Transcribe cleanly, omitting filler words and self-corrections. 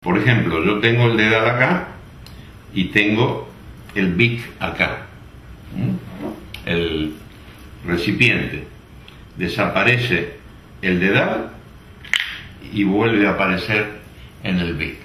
Por ejemplo, yo tengo el dedal acá y tengo el bic acá, el recipiente. Desaparece el dedal y vuelve a aparecer en el bic.